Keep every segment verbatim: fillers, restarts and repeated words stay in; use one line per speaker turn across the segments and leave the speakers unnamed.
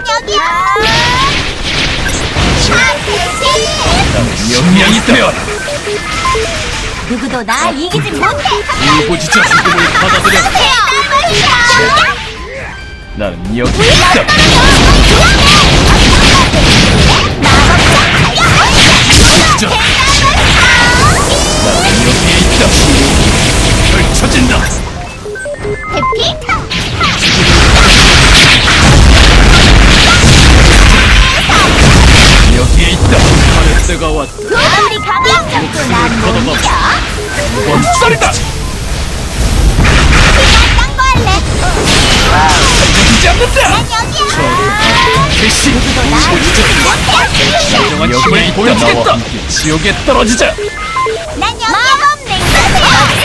여기야.
역량이 되어라.
누구도 날 이기지 못해.
울부짖어 죽음을 받아들여. 나는 여기 있다. 울부짖어. 나는 여기에 있다. 펼쳐진다.
해피.
여기에 있다. 하늘 때가 왔다.
우리 강한 적도 난못 이겨.
원살이다.
딴거 할래.
살려주지 않는다.
난 여기야.
개시.
누구도 날 이기지 못해.
진정한 힘을 보여주겠다. 지옥에 떨어지자.
난 여기야. 마법 냉장고.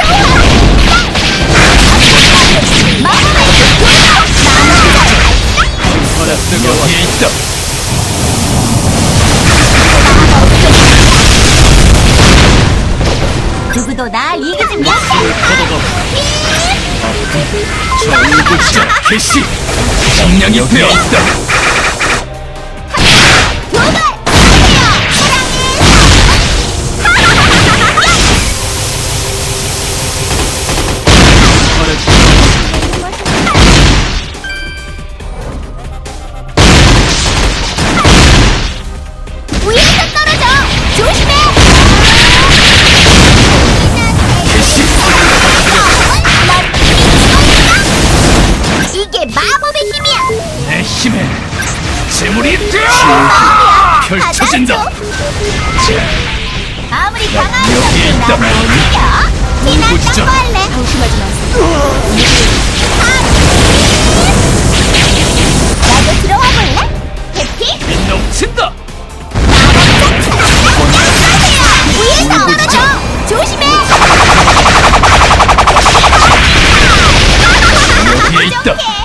하늘 때가 여기에 있다.
누구도 날 이기지 못해.
저 울부짖어 개시. 역량이 되어 있다.
위에서 떨어져. 조심해.
개시.
이게 마법의 힘이야.
내 힘에 재물이 되어 펼쳐진다.
아무리 강한
여기에 있다.
적도 난못 이겨. 피난
울부짖어.
딴거 할래. 조심하지 마세요. 나도 들어와 볼래? 해피?
넘친다.
위에서 떨어져. 조심해.
여기에 있다.